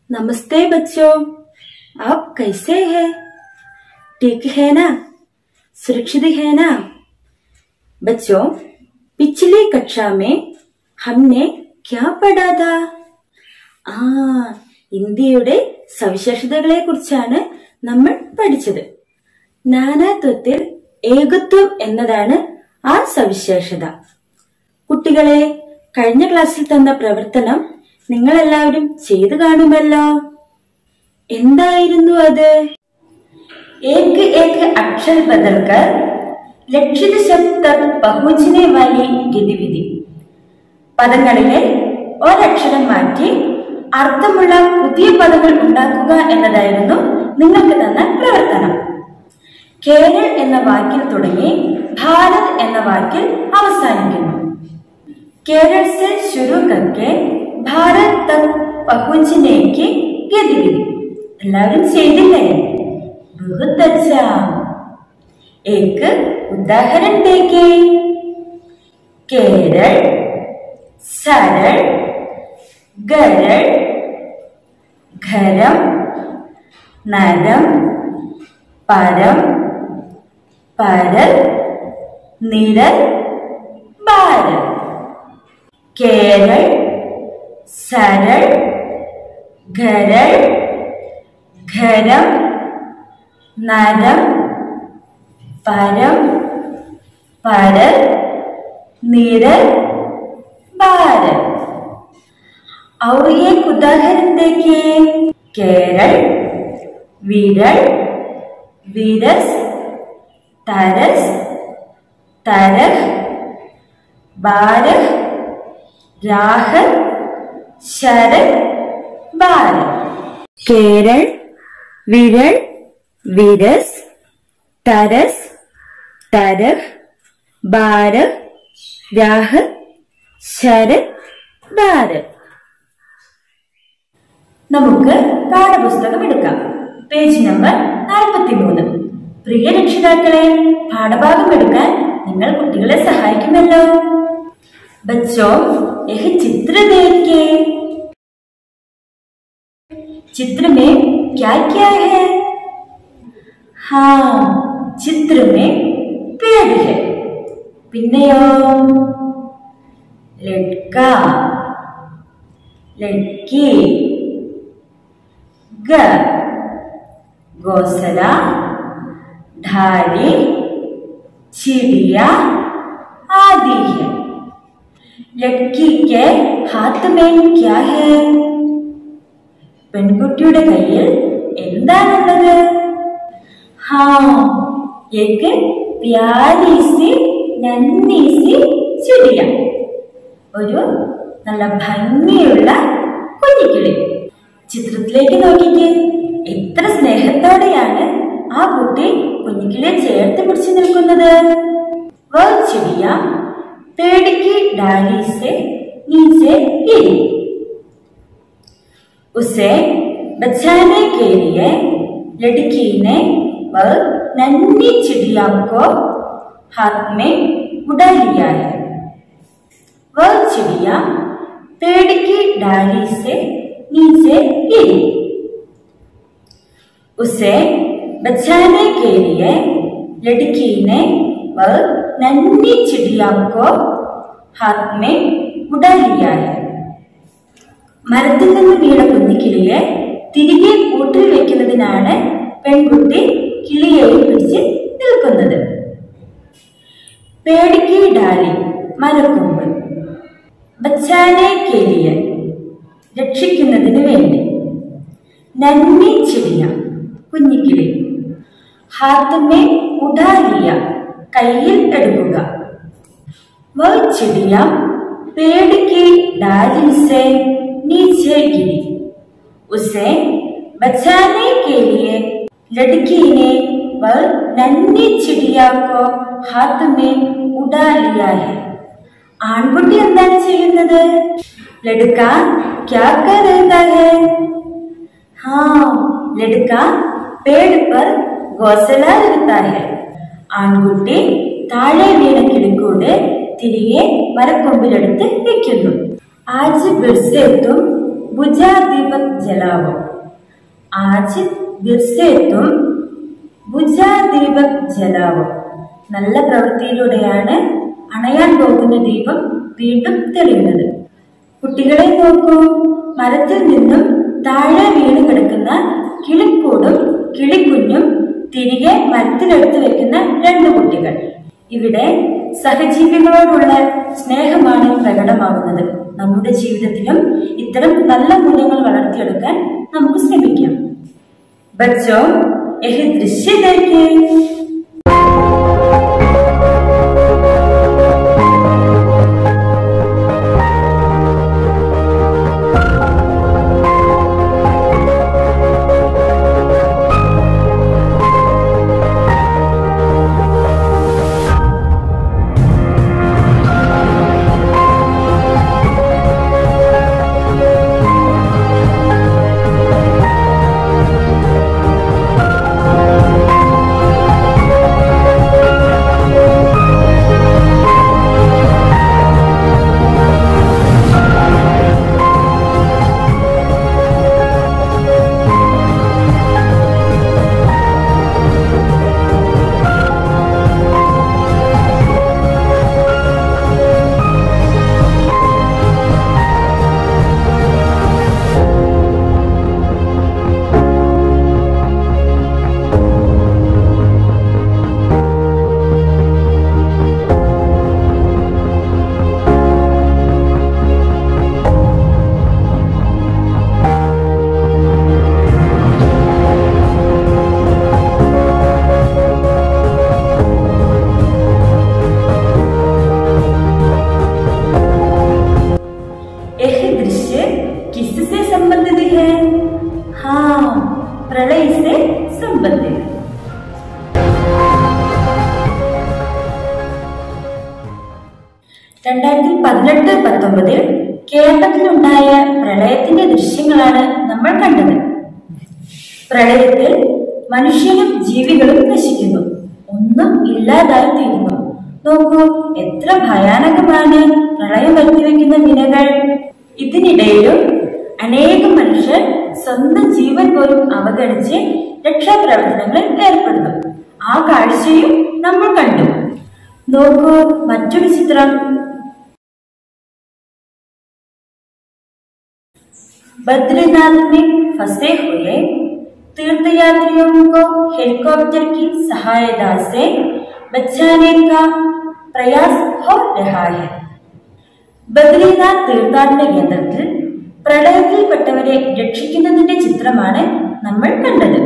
नमस्ते बच्चों, आप कैसे हैं? ठीक है ना? सुरक्षित है ना? बच्चों, पिछली कक्षा में हमने क्या पढ़ा था? ഇന്ത്യയുടെ സവിശേഷതകളെ കുറിച്ചാണ് നമ്മൾ പഠിച്ചത്. നാനാത്വത്തിൽ ഏകത്വം എന്നതാണ് ആ സവിശേഷത. കുട്ടികളെ, കഴിഞ്ഞ ക്ലാസ്സിൽ തന്ന പ്രവർത്തനം നിങ്ങൾ എല്ലാവരും ചെയ്തു കാണുമല്ലോ. എന്തായിരുന്നു അത്? एक एक अक्षर बदलकर ലക്ഷിത ശബ്ദ തക് പഹുഞ്ചനെ വാലി ഗതിവിധി. പദങ്ങളിലെ ഒരക്ഷരം മാറ്റി അർത്ഥമുള്ള പുതിയ പദങ്ങൾ ഉണ്ടാക്കുക എന്നതായിരുന്നു നിങ്ങൾക്ക് തന്ന പ്രവർത്തനം. കേരൾ എന്ന വാക്കിൽ തുടങ്ങി ഭാരത് എന്ന വാക്കിൽ അവസാനിക്കുന്നു. കേരൾ से शुरू करके भारत तक पहुंचने की गतिविधि. എല്ലാവരും ചെയ്തില്ലേ? बहुत अच्छा. एक उदाहरण देखिए. केरल, सरल, गरल, घरम, नरम, परम, परल, निरल, बारल. केरल, सरल, घरल, घरम, नरम, परम, परल, निरल, बारल. और एक उदाहरण देखिए. केरल, विरल, विरस, तरस, तरह, बारह, राहत, शरद, बारह. केरल, विरल, विरस, तरस, तरह, बारह, राहत, शरद, बारह. നമുക്ക് പാഠപുസ്തകം എടുക്കാം. Page number 43. പ്രിയ രക്ഷിതാക്കളെ, പാഠഭാഗം എടുക്കാൻ നിങ്ങൾ കുട്ടികളെ സഹായിക്കുമല്ലോ. बच्चों, यह चित्र देखिए. चित्र में क्या क्या है? हाँ, चित्र में पेड़ है. पिन्नेयो लड़का, लड़की, घर, घोंसला, ढाली, चिड़िया आदि है. लड़की के हाथ में क्या है? പെൺകുട്ടിയുടെ കയ്യിൽ എന്താണുള്ളത്? एक प्यारी सी नन्ही सी चिड़िया. ഒരു നല്ല ഭംഗിയുള്ള കുഞ്ഞിക്കിളി. ചിത്രത്തിലേക്ക് നോക്കിക്കേ. എത്ര സ്നേഹത്തോടെയാണ് ആ കുട്ടി കുഞ്ഞിക്കിളിയെ ചേർത്ത് പിടിച്ചു നിൽക്കുന്നത്. वह चिड़िया पेड़ की डाली से नीचे गिरी. उसे बचाने के लिए लड़की ने वह नन्ही चिड़िया को हाथ में उड़ा लिया है. वह चिड़िया पेड़ की डाली से नीचे गिरी. उसे बचाने के लिए लड़की ने वह नन्ही चिड़िया को हाथ में उड़ा लिया है. മരത്തിൽ നിന്ന് വീണ കുഞ്ഞിക്കിളിയെ തിരികെ കൂട്ടിൽ വെക്കുന്നതിനാണ് പെൺകുട്ടി കിളിയെയും പിടിച്ച് നിൽക്കുന്നത്. പേടിക്ക് ഡാലി മരക്കൊമ്പ്. ബച്ചാനെ കേലിയ രക്ഷിക്കുന്നതിന് വേണ്ടി. നന്നി ചിടിയ കുഞ്ഞിക്കിളി. ഹാത്തുമേ ഉഡാലിയ കയ്യിൽ എടുക്കുക. വ ചിടിയ പേടിക്ക് डाली से नीचे गिरी. उसे बचाने के लिए लड़की ने वह नन्ही चिड़िया को हाथ में उड़ा लिया है. ആൺകുട്ടി എന്താണ് ചെയ്യുന്നത്? लड़का क्या कर रहा है? लड़का पेड़ पर घोंसला रखता है. ആൺകുട്ടി താഴെ വീണ കിളിക്കൂട് തിരികെ മരക്കൊമ്പിലെടുത്ത് വെക്കുന്നു. आज फिर से तुम बुझा दीपक जलाओ. आज फिर से तुम बुझा दीपक जलाओ. നല്ല പ്രവൃത്തിയിലൂടെയാണ് അണയാൻ പോകുന്ന ദീപം വീണ്ടും തെളിയുന്നത്. കുട്ടികളെ നോക്കൂ, മരത്തിൽ നിന്നും താഴെ വീണ് കിടക്കുന്ന കിളിക്കൂടും കിളിക്കുഞ്ഞും തിരികെ മരത്തിലെടുത്ത് വെക്കുന്ന രണ്ട് കുട്ടികൾ. ഇവിടെ സഹജീവികളോടുള്ള സ്നേഹമാണ് പ്രകടമാകുന്നത്. നമ്മുടെ ജീവിതത്തിലും ഇത്തരം നല്ല മൂല്യങ്ങൾ വളർത്തിയെടുക്കാൻ നമുക്ക് ശ്രമിക്കാം. ബച്ചോ, യഹ് ദൃശ്യ ദേഖിയേ. किससे संबंधित है? हाँ, प्रलय से संबंधित. രണ്ടായിരത്തി 18-19 കേരളത്തിലുണ്ടായ പ്രളയത്തിന്റെ ദൃശ്യങ്ങളാണ് നമ്മൾ കണ്ടത്. പ്രളയത്തിൽ മനുഷ്യനും ജീവികളും നശിക്കുന്നു, ഒന്നും ഇല്ലാതായി തീരുന്നു. നോക്കൂ, എത്ര ഭയാനകമാണ് പ്രളയം വരുത്തിവെക്കുന്ന വിനകൾ. ഇതിനിടയിലും അനേകം മനുഷ്യർ സ്വന്തം ജീവൻ പോലും അവഗണിച്ച് രക്ഷാപ്രവർത്തനങ്ങളിൽ ഏർപ്പെടുന്നു. ആ കാഴ്ചയും നമ്മൾ കണ്ടു. നോക്കൂ മറ്റൊരു ചിത്രം. बद्रीनाथ में फंसे हुए तीर्थयात्रियों को हेलीकॉप्टर की सहायता से बचाने का प्रयास हो रहा है. ബദ്രീനാഥ് തീർത്ഥാടന കേന്ദ്രത്തിൽ പ്രളയത്തിൽപ്പെട്ടവരെ രക്ഷിക്കുന്നതിന്റെ ചിത്രമാണ് നമ്മൾ കണ്ടത്.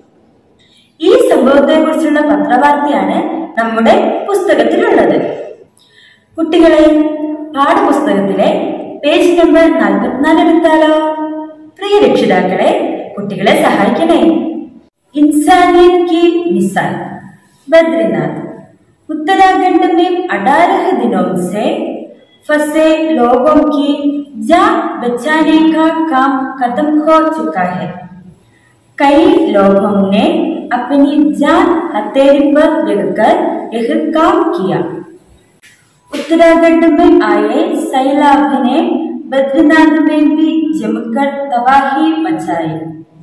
ഈ സംഭവത്തെക്കുറിച്ചുള്ള പത്രവാർത്തയാണ് നമ്മുടെ പുസ്തകത്തിലുള്ളത്. കുട്ടികളെ, പാഠപുസ്തകത്തിലെ പേജ് നമ്പർ 44 എടുത്താലോ? പ്രിയ രക്ഷിതാക്കളെ, കുട്ടികളെ സഹായിക്കണേ. इंसानियत की मिसाल. बद्रीनाथ उत्तराखंड में 18 दिनों से फंसे लोगों की जान बचाने का काम खत्म हो चुका है. कई लोगों ने अपनी जान हथेली पर रखकर यह काम किया. उत्तराखंड में आए सैलाब ने बद्रीनाथ में भी जमकर तबाही मचाई.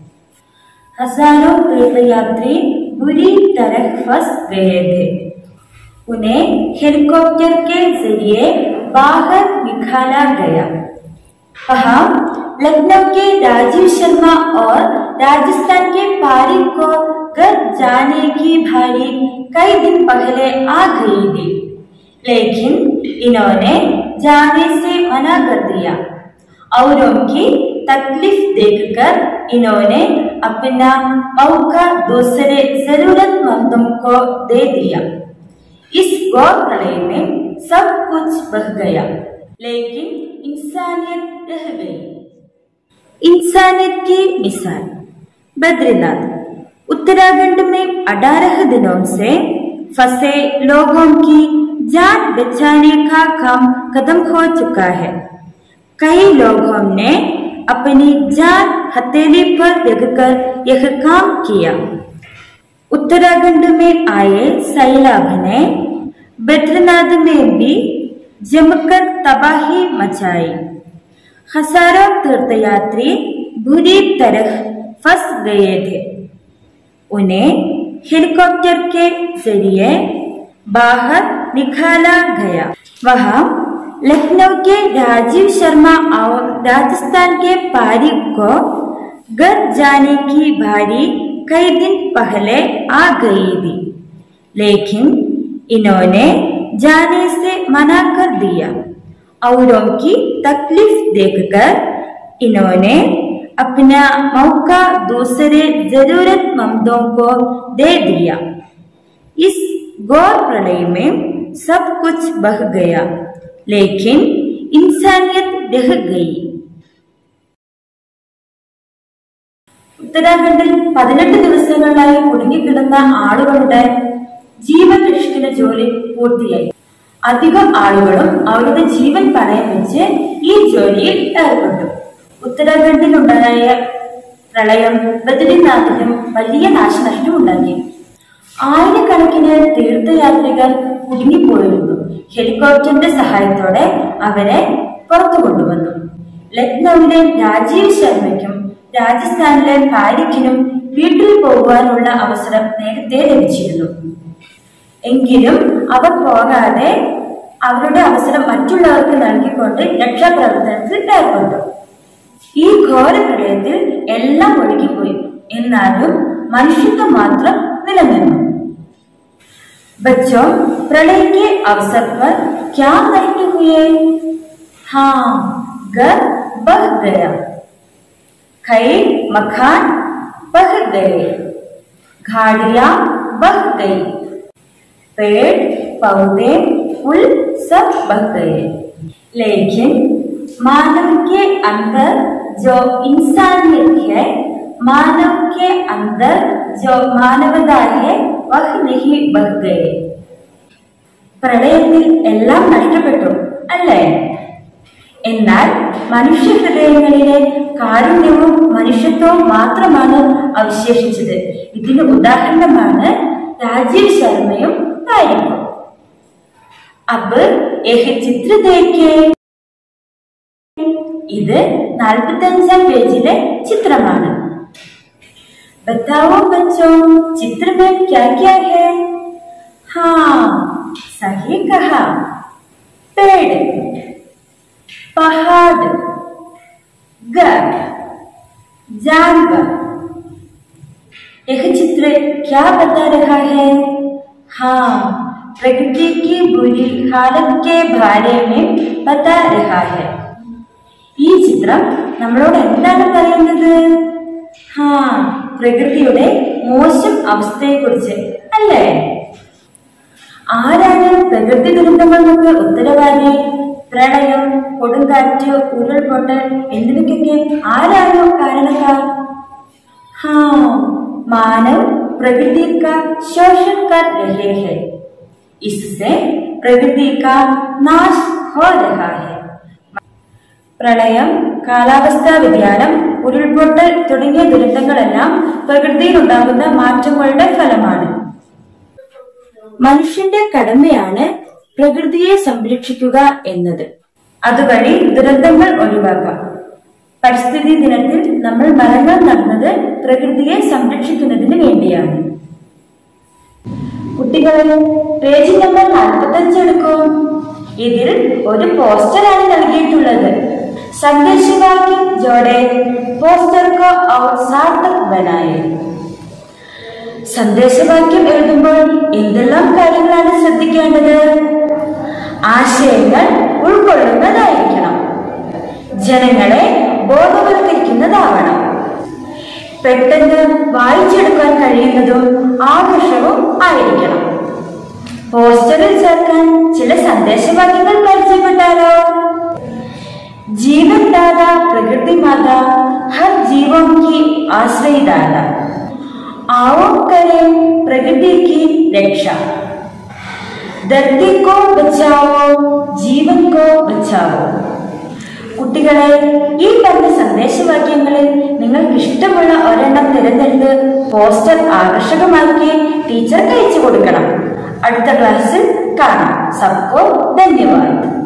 हजारों तीर्थयात्री बुरी तरह फंस गए थे. उन्हें हेलीकॉप्टर के जरिए बाहर निकाला गया. वहां लखनऊ के राजीव शर्मा और राजस्थान के पारिक को घर जाने की बारी कई दिन पहले आ गई थी, लेकिन इन्होंने जाने से मना कर दिया. औरों की तकलीफ देखकर इन्होंने अपना मौका दूसरे जरूरतमंदों को दे दिया. इस घोर प्रलय में सब कुछ बह गया, लेकिन इंसानियत रह गई. इंसानियत की मिसाल. बद्रीनाथ उत्तराखंड में 18 दिनों से फंसे लोगों की जान बचाने का काम खत्म हो चुका है. कई लोगों ने अपनी जान हथेली पर रखकर यह काम किया. उत्तराखंड में आए सैलाब ने बद्रीनाथ में भी जमकर तबाही मचाई. हजारों तीर्थयात्री बुरी तरह फंस गए थे। उन्हें हेलीकॉप्टर के जरिए बाहर निकाला गया। वहां लखनऊ के राजीव शर्मा और राजस्थान के पारिक को घर जाने की बारी कई दिन पहले आ गई थी, लेकिन इन्होंने जाने से मना कर दिया। औरों की तकलीफ देखकर इन्होंने अपना मौका दूसरे जरूरतमंदों को दे दिया। इस घोर प्रलय में सब कुछ बह गया, लेकिन इंसानियत रह गई। ഉത്തരാഖണ്ഡിൽ 18 ദിവസങ്ങളിലായി കുടുങ്ങിക്കിടന്ന ആളുകളുടെ ജീവൻ രക്ഷിക്കുന്ന ജോലി പൂർത്തിയായി. അധികം ആളുകളും അവരുടെ ജീവൻ പണയം വെച്ച് ഈ ജോലിയിൽ ഏർപ്പെട്ടു. ഉത്തരാഖണ്ഡിലുണ്ടായ പ്രളയം ബദ്രിനാഥിനും വലിയ നാശനഷ്ടം ഉണ്ടാക്കി. ആയിരക്കണക്കിന് തീർത്ഥയാത്രികർ കുടുങ്ങിപ്പോയിരുന്നു. ഹെലികോപ്റ്ററിന്റെ സഹായത്തോടെ അവരെ പുറത്തു കൊണ്ടുവന്നു. ലക്നൌവിലെ രാജീവ് ശർമ്മയ്ക്കും രാജസ്ഥാനിലെ പാരിക്കിനും വീട്ടിൽ പോകുവാനുള്ള അവസരം നേരത്തെ ലഭിച്ചിരുന്നു. എങ്കിലും അവർ പോകാതെ അവരുടെ അവസരം മറ്റുള്ളവർക്ക് നൽകിക്കൊണ്ട് രക്ഷാപ്രവർത്തനത്തിൽ ഏർപ്പെട്ടു. ഈ ഘോര പ്രളയത്തിൽ എല്ലാം ഒഴുകിപ്പോയി, എന്നാലും മനുഷ്യത്വം മാത്രം നിലനിന്നു. बच्चों, प्रलय के अवसर पर क्या नष्ट हुए? हाँ, घर बह गया, कई मकान बह गए, गाड़ियां बह गई, पेड़ पौधे फूल सब बह गए। लेकिन मानव के अंदर जो इंसानियत है, मानव के अंदर जो मानवता है, वह नहीं बह गए. പ്രളയത്തിൽ എല്ലാം നഷ്ടപ്പെട്ടു അല്ലേ? എന്നാൽ മനുഷ്യ ഹൃദയങ്ങളിലെ കാരുണ്യവും മനുഷ്യത്വവും മാത്രമാണ് അവശേഷിച്ചത്. ഇതിന് ഉദാഹരണമാണ് രാജീവ് ശർമ്മയും പാരിക്കും. അബ് ഏഹ് ചിത്ര ദേഖേ. ഇത് 45-ാം പേജിലെ ചിത്രമാണ്. बताओ बच्चों, चित्र में क्या क्या है? हाँ, सही कहा, पेड़, पहाड़, घर, जानवर। यह चित्र क्या बता रहा है? हाँ, प्रकृति की बुरी हालत के बारे में बता रहा है. ഈ ചിത്രം നമ്മളോട് എന്താണ് പറയുന്നത്? ഹാ, പ്രകൃതിയുടെ മോശം അവസ്ഥയെക്കുറിച്ച് അല്ലേ? ആരാണ് പ്രകൃതി ദുരന്തങ്ങൾക്ക് ഉത്തരവാദി? പ്രളയം, കൊടുങ്കാറ്റ്, ഉരുൾപൊട്ടൽ എന്നിവയ്ക്കൊക്കെ ആരാണോ കാരണക്കാർ? ഹാ, മാനവ് പ്രകൃതി കാ ശോഷൺ കർ രഹേ ഹൈ. इससे പ്രകൃതി കാ നാശ് ഹോ രഹാ ഹൈ. പ്രളയം, കാലാവസ്ഥാ വ്യതിയാനം, ഉരുൾപൊട്ടൽ തുടങ്ങിയ ദുരന്തങ്ങളെല്ലാം പ്രകൃതിയിലുണ്ടാകുന്ന മാറ്റങ്ങളുടെ ഫലമാണ്. മനുഷ്യന്റെ കടമയാണ് പ്രകൃതിയെ സംരക്ഷിക്കുക എന്നത്. അതുവഴി ദുരന്തങ്ങൾ ഒഴിവാക്കാം. പരിസ്ഥിതി ദിനത്തിൽ നമ്മൾ മരങ്ങൾ നടുന്നത് പ്രകൃതിയെ സംരക്ഷിക്കുന്നതിന് വേണ്ടിയാണ്. കുട്ടികളെ, പേജ് നമ്പർ 45 എടുക്കും. ഇതിൽ ഒരു പോസ്റ്ററാണ് നൽകിയിട്ടുള്ളത്. संदेशवाक्य जोड़े, पोस्टर को और सार्थक बनाए. സന്ദേശവാക്യം എഴുതുമ്പോൾ എന്തെല്ലാം കാര്യങ്ങളാണ് ശ്രദ്ധിക്കേണ്ടത്? ആശയങ്ങൾ ഉൾക്കൊള്ളുന്നതായിരിക്കണം, ജനങ്ങളെ ബോധവൽക്കരിക്കുന്നതാവണം, പെട്ടെന്ന് വായിച്ചെടുക്കാൻ കഴിയുന്നതും ആകർഷകവും ആയിരിക്കണം. പോസ്റ്ററിൽ ചേർക്കാൻ ചില സന്ദേശവാക്യങ്ങൾ പരിചയപ്പെട്ടാലോ? जीवन दाता प्रकृति माता, हर जीवों की आश्रयदाता, आओ करें प्रकृति की रक्षा, धरती को बचाओ, जीवन को बचाओ. കുട്ടികളെ, ഈ പറഞ്ഞ സന്ദേശവാക്യങ്ങളിൽ നിങ്ങൾക്ക് ഇഷ്ടമുള്ള ഒരെണ്ണം തിരഞ്ഞെടുത്ത് പോസ്റ്റർ ആകർഷകമാക്കി ടീച്ചർക്ക് അയച്ചു കൊടുക്കണം. അടുത്ത ക്ലാസ്സിൽ കാണാം. സബ്കോ ധന്യവാദ്.